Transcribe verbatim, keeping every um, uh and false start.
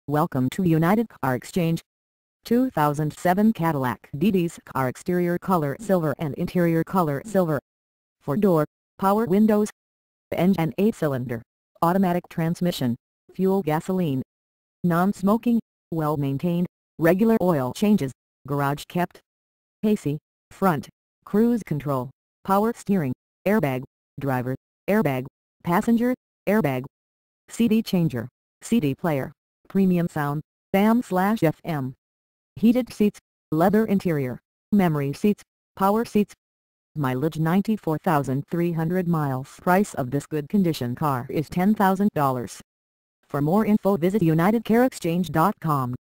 Welcome to United Car Exchange. two thousand seven Cadillac D D's car exterior color silver and interior color silver. four-door, power windows. Engine eight cylinder, automatic transmission, fuel gasoline. Non-smoking, well-maintained, regular oil changes, garage kept. A C, front, cruise control, power steering, airbag, driver, airbag, passenger, airbag. C D changer, C D player, premium sound, A M slash F M. Heated seats, leather interior, memory seats, power seats. Mileage ninety-four thousand three hundred miles. Price of this good condition car is ten thousand dollars. For more info visit United Car Exchange dot com.